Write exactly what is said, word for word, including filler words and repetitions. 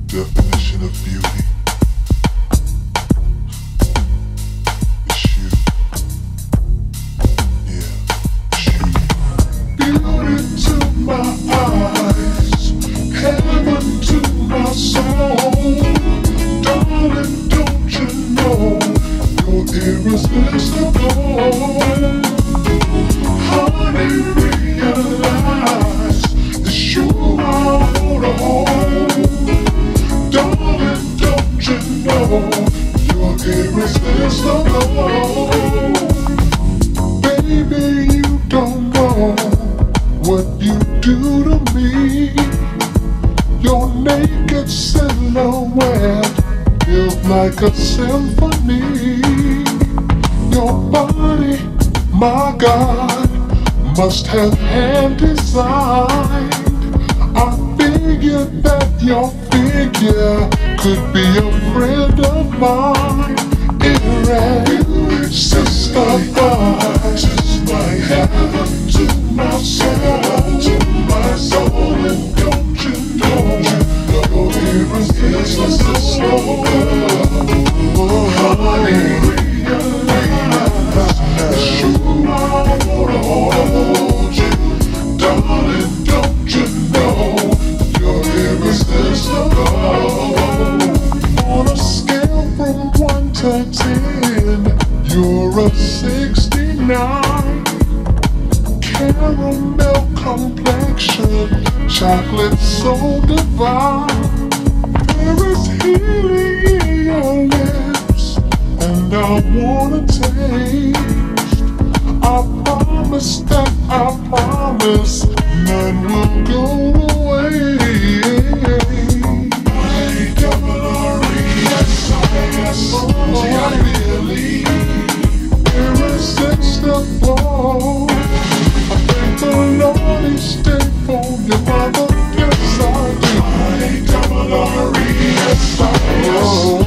Definition of beauty is you. Yeah, it's you. Beauty to my eyes, heaven to my soul. Darling, don't you know you're irresistible? Honey, realize it's you I wanna hold. Darling, don't you know you're irresistible? Baby, you don't know what you do to me. Your naked silhouette feels like a symphony. Your body, my God, must have hand designed. I figured that your figure could be a friend of mine. Irresistible, just like heaven to my soul, to my soul. And don't you know you're irresistible? Honey, realize it's you I wanna hold you. Darling, don't you know you're irresistible? On a scale from one to ten, you're a sixty-nine. Caramel complexion, chocolate so divine. There is healing in your lips, and I wanna taste. I promise that I promise none will go away. I double R E S I S, see I believe irresistible. I thank the Lord each day for your mother, yes I do. I double R E S I S.